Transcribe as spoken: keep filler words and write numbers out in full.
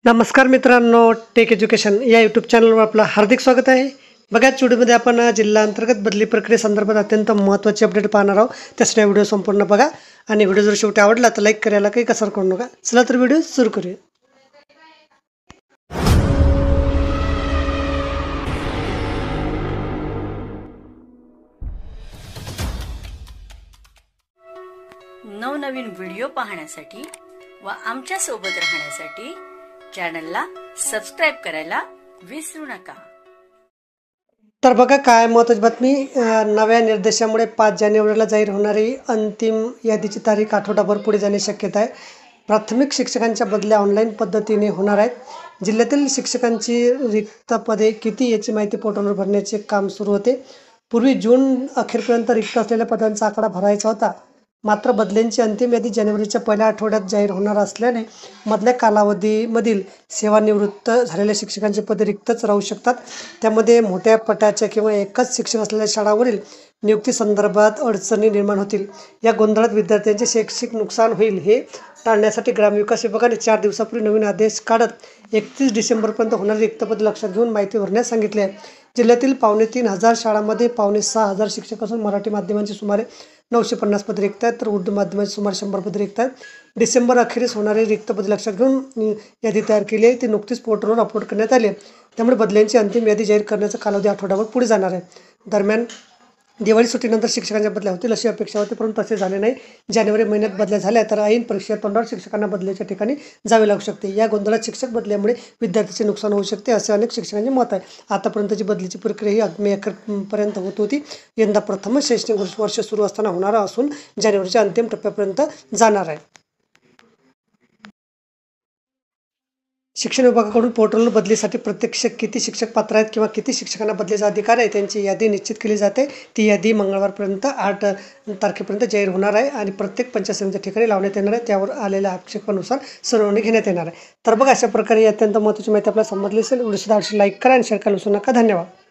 नमस्कार मित्रांनो, take education या यूट्यूब चॅनलवर आपलं हार्दिक स्वागत आहे। बघा, व्हिडिओमध्ये आपण जिल्हा अंतर्गत बदली प्रक्रियेसंदर्भात अत्यंत महत्त्वाचे अपडेट पाहणार आहोत। त्यासाठी व्हिडिओ संपूर्ण बघा आणि व्हिडिओ जर शेवटी आवडला तर लाईक करायला काही कसर करू नका। चला तर व्हिडिओ सुरू करूया। नवनवीन व्हिडिओ पाहण्यासाठी व आमच्या सोबत राहण्यासाठी चॅनलला सबस्क्राइब करायला विसरू नका। तर बघा, काय महत्त्वाची बातमी, नव्या निर्देशामुळे पाच जानेवारीला जाहीर होणारी अंतिम यादीची तारीख आठवडाभर पुढे जाण्याची शक्यता आहे। प्राथमिक शिक्षकांच्या बदल्या ऑनलाईन पद्धतीने होणार आहेत। जिल्ह्यातील शिक्षकांची रिक्त पदे किती याची माहिती पोर्टलवर भरण्याचे काम सुरू होते। पूर्वी जून अखेरपर्यंत रिक्त असलेल्या पदांचा आकडा भरायचा होता, मात्र बदल्यांची अंतिम यादी जानेवारीच्या पहिल्या आठवड्यात जाहीर होणार असल्याने मधल्या कालावधीमधील सेवानिवृत्त झालेल्या शिक्षकांची पदे रिक्तच राहू शकतात। त्यामध्ये मोठ्या पटाच्या किंवा एकच शिक्षक असलेल्या शाळांवरील नियुक्ती संदर्भात अडचणी निर्माण होतील। या गोंधळात विद्यार्थ्यांचे शैक्षणिक नुकसान होईल हे टाळण्यासाठी ग्रामविकास विभागाने चार दिवसापूर्वी नवीन आदेश काढत एकतीस डिसेंबरपर्यंत होणारी रिक्त पदे लक्षात घेऊन माहिती भरण्यास सांगितले आहे। जिल्ह्यातील पावणे तीन हजार शाळांमध्ये पावणे सहा हजार शिक्षक असून मराठी माध्यमांची सुमारे नऊशे पन्नास पदे रिक्त आहेत, तर उर्दू माध्यमाची सुमारे शंभर पदे रिक्त आहेत। डिसेंबर अखेरीस होणारी रिक्त पदे लक्षात घेऊन यादी तयार केली आहे। ती नुकतीच पोर्टलवर अपलोड करण्यात आली आहे। त्यामुळे बदल्यांची अंतिम यादी जाहीर करण्याचा कालावधी आठवड्याभर पुढे जाणार आहे। दरम्यान दिवाळी सुट्टीनंतर शिक्षकांच्या बदल्या होतील अशी अपेक्षा होती, परंतु तसे झाले नाही। जानेवारी महिन्यात बदल्या झाल्या तर ऐन परीक्षेच्या तोंडावर शिक्षकांना बदल्याच्या ठिकाणी जावे लागू शकते। या गोंधळात शिक्षक बदल्यामुळे विद्यार्थ्यांचे नुकसान होऊ शकते असे अनेक शिक्षकांचे मत आहे। आतापर्यंतची बदलीची प्रक्रिया ही मे अखेरपर्यंत होत होती। यंदा प्रथमच शैक्षणिक वर्ष सुरू असताना होणार असून जानेवारीच्या अंतिम टप्प्यापर्यंत जाणार आहे। शिक्षण विभागाकडून पोर्टलवर बदलीसाठी प्रत्यक्ष किती शिक्षक पात्र आहेत किंवा किती शिक्षकांना बदलीचा अधिकार आहे त्यांची यादी निश्चित केली जाते। ती यादी मंगळवारपर्यंत आठ तारखेपर्यंत जाहीर होणार आहे आणि प्रत्येक पंचायत समितीच्या ठिकाणी लावण्यात येणार आहे। त्यावर आलेल्या आक्षेपानुसार सुनावणी घेण्यात येणार आहे। तर बघा, अशा प्रकारे अत्यंत महत्त्वाची माहिती आपल्याला समजली असेल। व्हिडिओ सुद्धा लाईक करा आणि शेअर करायला विसरू नका। धन्यवाद।